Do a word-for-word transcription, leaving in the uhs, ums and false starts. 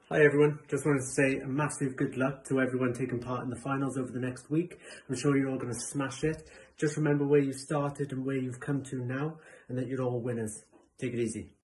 Hi everyone, just wanted to say a massive good luck to everyone taking part in the finals over the next week. I'm sure you're all going to smash it. Just remember where you started and where you've come to now, and that you're all winners. Take it easy.